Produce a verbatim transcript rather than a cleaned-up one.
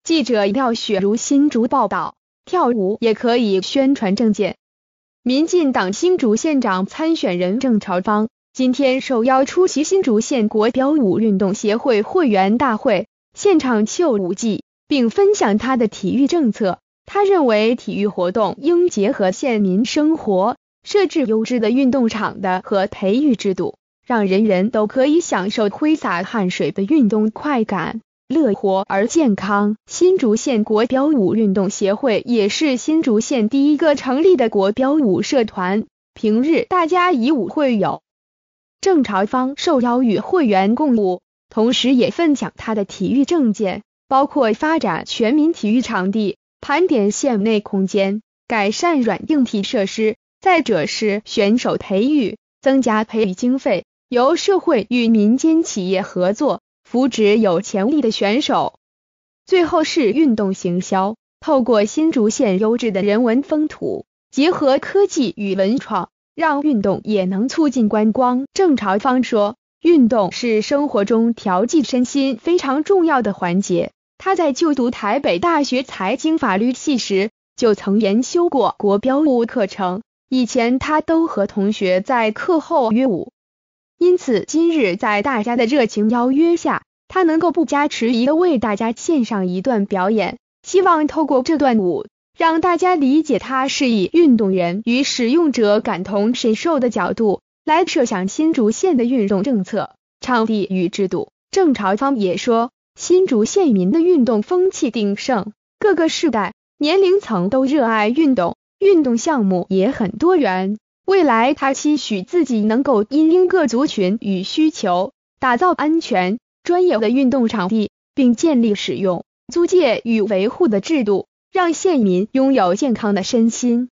记者廖雪如新竹报道，跳舞也可以宣传政见。民进党新竹县长参选人郑朝方今天受邀出席新竹县国标舞运动协会会员大会，现场秀舞技，并分享他的体育政策。他认为体育活动应结合县民生活，设置优质的运动场的和培育制度，让人人都可以享受挥洒汗水的运动快感，乐活而健康。新竹县国标舞运动协会也是新竹县第一个成立的国标舞社团，平日大家以舞会友。郑朝方受邀与会员共舞，同时也分享他的体育政见，包括发展全民体育场地、盘点县内空间、改善软硬体设施，再者是选手培育，增加培育经费，由社会与民间企业合作，扶植有潜力的选手。最后是运动行销，透过新竹县优质的人文风土，结合科技与文创，让运动也能促进观光。郑朝方说，运动是生活中调剂身心非常重要的环节。他在就读台北大学财经法律系时，就曾研修过国标舞课程，以前他都和同学在课后约舞。因此今日在大家的热情邀约下，他能够不加迟疑地为大家献上一段表演，希望透过这段舞，让大家理解他是以运动员与使用者感同身受的角度来设想新竹县的运动政策、场地与制度。郑朝方也说，新竹县民的运动风气鼎盛，各个世代、年龄层都热爱运动，运动项目也很多元。未来他期许自己能够因应各族群与需求，打造安全、专业的运动场地，并建立使用、租借与维护的制度，让县民拥有健康的身心。